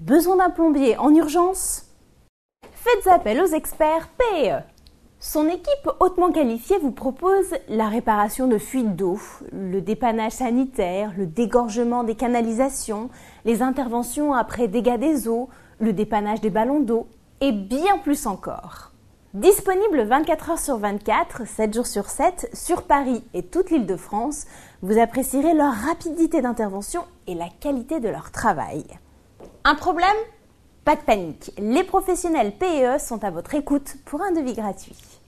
Besoin d'un plombier en urgence? Faites appel aux experts PE. Son équipe hautement qualifiée vous propose la réparation de fuites d'eau, le dépannage sanitaire, le dégorgement des canalisations, les interventions après dégâts des eaux, le dépannage des ballons d'eau et bien plus encore. Disponible 24 heures sur 24, 7 jours sur 7, sur Paris et toute l'Île-de-France, vous apprécierez leur rapidité d'intervention et la qualité de leur travail. Un problème? Pas de panique, les professionnels PE sont à votre écoute pour un devis gratuit.